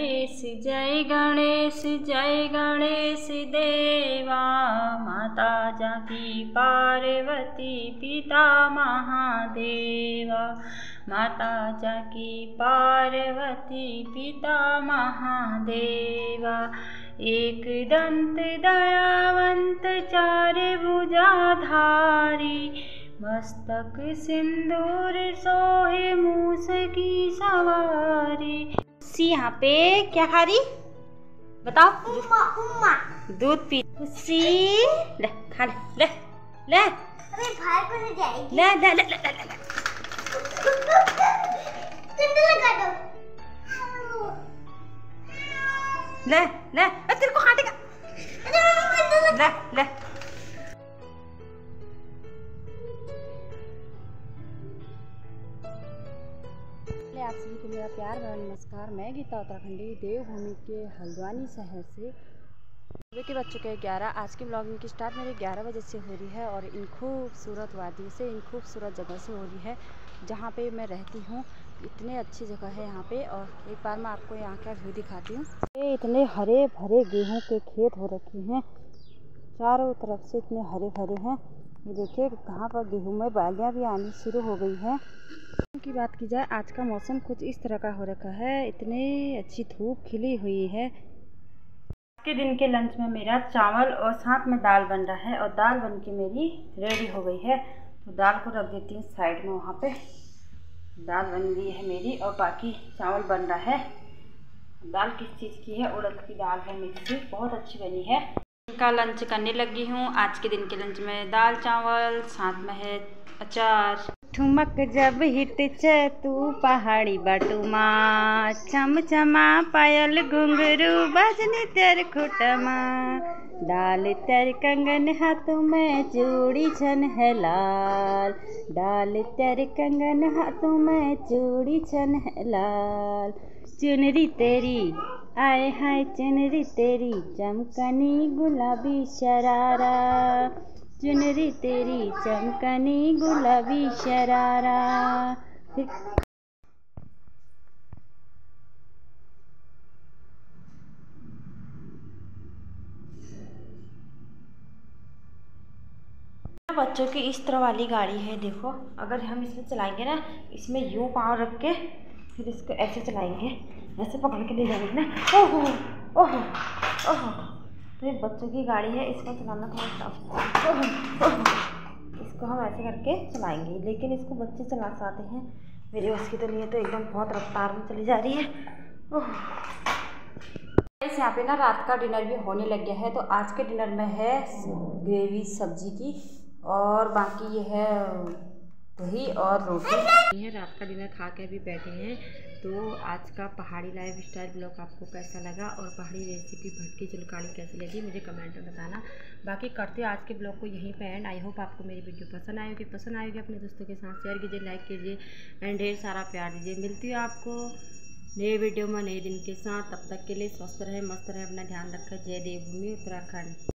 गणेश जय गणेश जय गणेश देवा। माता जाकी पार्वती पिता महादेवा। माता जाकी पार्वती पिता महादेवा। एक दंत दयावंत चार भुजाधारी। मस्तक सिंदूर सोहे मूस की सवारी। सी यहाँ पे क्या खा रही बताओ? उम्मा दूध पी। खुशी ले खा ले ले ले। अरे भाई को ले जाएगी। ले ले ले ले ले ले। लगा दो। ले ले तेरे को काटेगा। ले ले। आप सभी को मेरा प्यार भरा नमस्कार। मैं गीता उत्तराखंडी देवभूमि के हल्द्वानी शहर से सुबह के बज चुके हैं 11। आज की ब्लॉगिंग की स्टार्ट मेरे 11 बजे से हो रही है और इन खूबसूरत वादी से, इन खूबसूरत जगह से हो रही है जहाँ पे मैं रहती हूँ। इतने अच्छी जगह है यहाँ पे और एक बार मैं आपको यहाँ का व्यू दिखाती हूँ। ये इतने हरे भरे गेहूँ के खेत हो रखे हैं, चारों तरफ से इतने हरे भरे हैं। ये देखिए कहाँ पर गेहूँ में बालियाँ भी आनी शुरू हो गई हैं। की बात की जाए आज का मौसम कुछ इस तरह का हो रखा है, इतनी अच्छी धूप खिली हुई है। आज के दिन के लंच में मेरा चावल और साथ में दाल बन रहा है और दाल बन के मेरी रेडी हो गई है। तो दाल को रख देती हूँ साइड में। वहाँ पे दाल बन गई है मेरी और बाकी चावल बन रहा है। दाल किस चीज़ की है? उड़द की दाल है, मिक्सी बहुत अच्छी बनी है। इनका लंच करने लगी हूँ। आज के दिन के लंच में दाल चावल, साथ में है अचार। ठुमक जब हिट तू पहाड़ी बटुमा। चम चमा पायल घुंघरू बजनी तेर खुटमा। डाल तेर कंगन हाथों में चूड़ी छन है लाल। डाल तेर कंगन हाथों में चूड़ी छन है लाल। चुनरी तेरी आए हाय चुनरी तेरी चमकनी गुलाबी शरारा। चुनरी तेरी चमकनी गुलाबी शरारा। बच्चों की इस तरह वाली गाड़ी है। देखो अगर हम इसमें चलाएंगे ना, इसमें यूं पाँव रख के फिर इसको ऐसे चलाएंगे, ऐसे पकड़ के ले जाएंगे ना। ओहो ओहो ओहो। तो ये बच्चों की गाड़ी है, इसको चलाना थोड़ा टफ। ओहो ओहो। इसको हम ऐसे करके चलाएंगे, लेकिन इसको बच्चे चला सकते हैं, मेरी उसकी तो नहीं है। तो एकदम बहुत रफ्तार में चली जा रही है। ओह इस यहाँ पे ना रात का डिनर भी होने लग गया है। तो आज के डिनर में है ग्रेवी सब्जी की और बाकी ये है दही और रोटी। ये रात का डिनर खा के भी बैठे हैं। तो आज का पहाड़ी लाइफ स्टाइल ब्लॉग आपको कैसा लगा और पहाड़ी रेसिपी भटकी चिलकाड़ी कैसी लगी मुझे कमेंट में बताना। बाकी करते आज के ब्लॉग को यहीं पे एंड। आई होप आपको मेरी वीडियो पसंद आएगी। अपने दोस्तों के साथ शेयर कीजिए, लाइक कीजिए एंड ढेर सारा प्यार दीजिए। मिलती हूँ आपको नए वीडियो में नए दिन के साथ। तब तक के लिए स्वस्थ रहे, मस्त रहे, अपना ध्यान रखें। जय देवभूमि उत्तराखंड।